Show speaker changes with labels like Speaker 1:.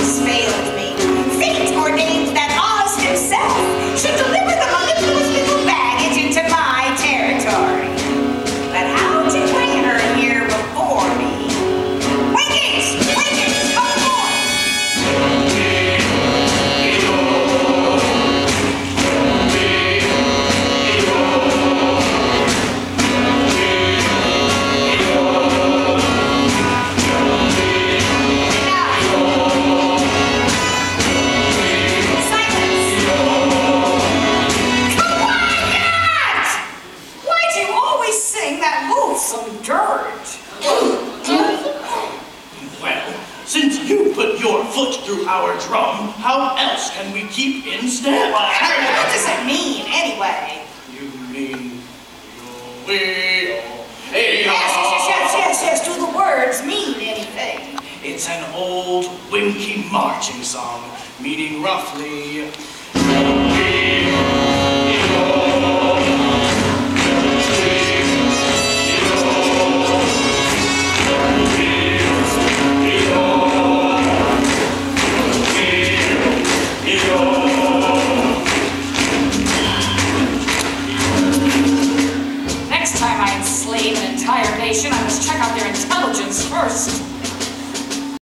Speaker 1: has failed me. Fate ordained that Oz himself should deliver the mellifluous little baggage into my territory. But how to bring her here before me? Winkies! Winkies! Come on! Some dirt.
Speaker 2: Well, since you put your foot through our drum, how else can we keep in step?
Speaker 1: What does it mean, anyway?
Speaker 2: You mean hey,
Speaker 1: Yes, do the words mean anything?
Speaker 2: It's an old winkie marching song, meaning roughly